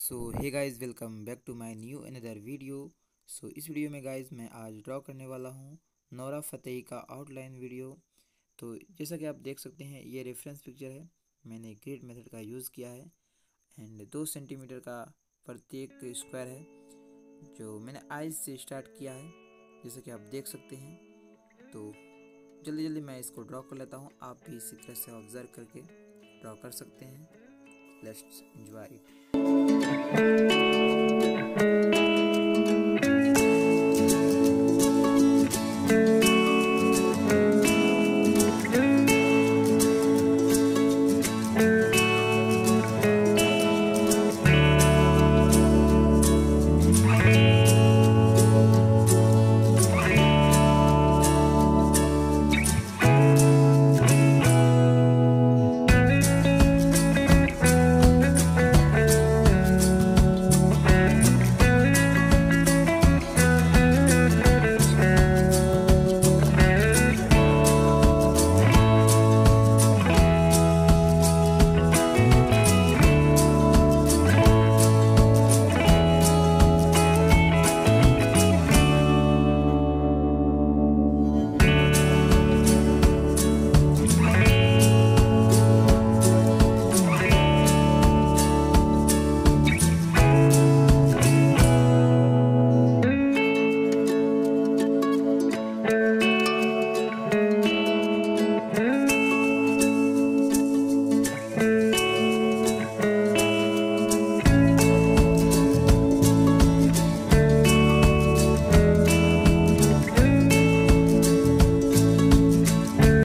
So hey guys, welcome back to my new another video. So इस video में guys मैं आज draw करने वाला हूँ नोरा फतेही का आउटलाइन वीडियो। तो जैसा कि आप देख सकते हैं, ये रेफरेंस पिक्चर है। मैंने ग्रिड मेथड का यूज़ किया है एंड 2 सेंटीमीटर का प्रत्येक स्क्वायर है जो मैंने आइज से स्टार्ट किया है, जैसा कि आप देख सकते हैं। तो जल्दी जल्दी मैं इसको ड्रॉ कर लेता हूँ। आप भी इसी तरह से ऑब्जर्व करके ड्रॉ कर सकते हैं। Let's enjoy it.